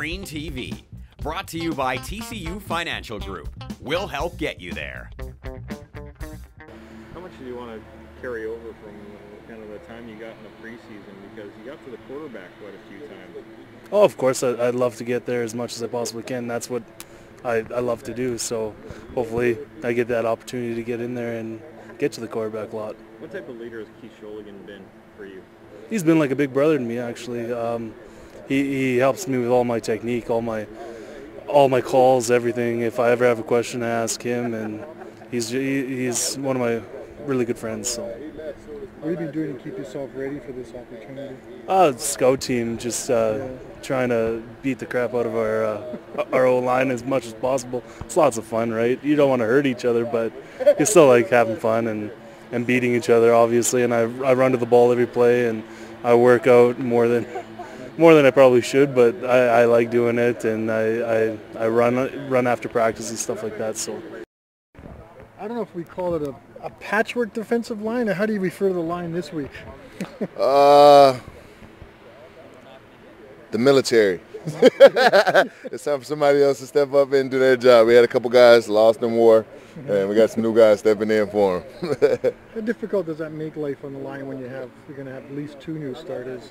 Green TV. Brought to you by TCU Financial Group. We'll help get you there. How much do you want to carry over from kind of the time you got in the preseason? Because you got to the quarterback quite a few times. Oh, of course, I'd love to get there as much as I possibly can. That's what I love to do. So hopefully I get that opportunity to get in there and get to the quarterback lot. What type of leader has Keith Sholigan been for you? He's been like a big brother to me, actually. He helps me with all my technique, all my calls, everything. If I ever have a question, I ask him, and he's one of my really good friends. So. What have you been doing to keep yourself ready for this opportunity? Scout team, just trying to beat the crap out of our O-line as much as possible. It's lots of fun, right? You don't want to hurt each other, but you still like having fun and beating each other, obviously. And I run to the ball every play, and I work out more than I probably should, but I like doing it, and I run after practice and stuff like that. So I don't know if we call it a patchwork defensive line, or how do you refer to the line this week? The military. It's time for somebody else to step up and do their job. We had a couple guys lost in war, and we got some new guys stepping in for them. How difficult does that make life on the line when you're going to have at least two new starters?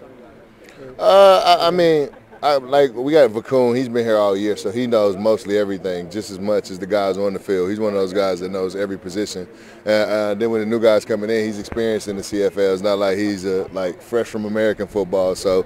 I mean, we got Vacoon. He's been here all year, so he knows mostly everything, just as much as the guys on the field. He's one of those guys that knows every position. Then when the new guys coming in, he's experienced in the CFL. It's not like he's fresh from American football. So,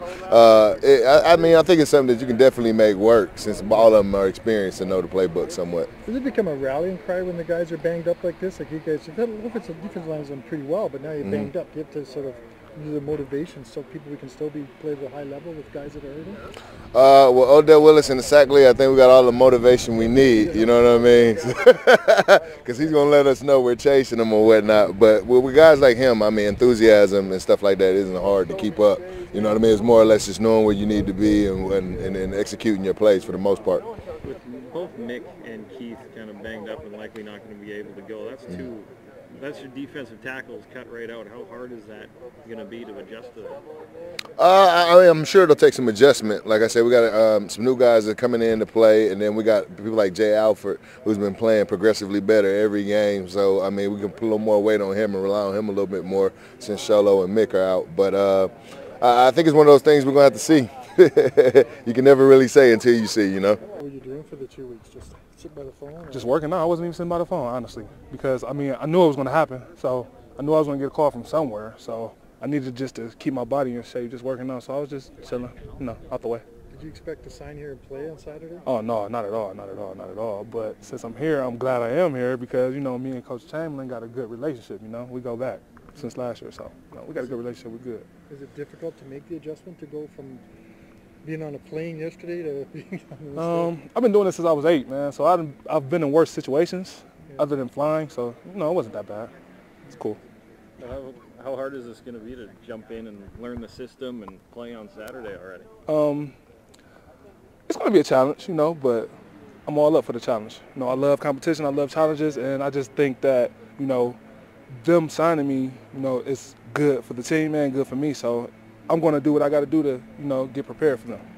I think it's something that you can definitely make work, since all of them are experienced and know the playbook somewhat. Does it become a rallying cry when the guys are banged up like this? Like you guys, offensive defense line's done pretty well, but now you're banged up. You have to sort of use the motivation so we can still play at a high level with guys that are hurting? Well, Odell Willis and the Sackley, I think we got all the motivation we need, you know what I mean? Because he's going to let us know we're chasing him or whatnot. But with guys like him, I mean, enthusiasm and stuff like that isn't hard to keep up. You know what I mean? It's more or less just knowing where you need to be and executing your plays for the most part. With both Mick and Keith kind of banged up and likely not going to be able to go, that's two. That's your defensive tackles cut right out. How hard is that going to be to adjust to that? I'm sure it'll take some adjustment. Like I said, we got some new guys that are coming in to play, and then we got people like Jay Alford, who's been playing progressively better every game. So, I mean, we can put a little more weight on him and rely on him a little bit more since Sholo and Mick are out. But I think it's one of those things we're going to have to see. You can never really say until you see, you know. What were you doing for the 2 weeks? Just sit by the phone? Or? Just working out. I wasn't even sitting by the phone, honestly, because, I mean, I knew it was going to happen. So I knew I was going to get a call from somewhere. So I needed just to keep my body in shape, just working out. So I was just chilling, out the way. Did you expect to sign here and play on Saturday? Oh, no, not at all. But since I'm here, I'm glad I am here because, me and Coach Chamberlain got a good relationship, We go back since last year. So we got a good relationship. We're good. Is it difficult to make the adjustment to go from being on a plane yesterday to being on the I've been doing this since I was 8, man. So I've been in worse situations other than flying. So, it wasn't that bad. It's cool. How hard is this going to be to jump in and learn the system and play on Saturday already? It's going to be a challenge, but I'm all up for the challenge. I love competition. I love challenges. And I just think that, them signing me, it's good for the team and good for me. So I'm going to do what I got to do to, get prepared for them.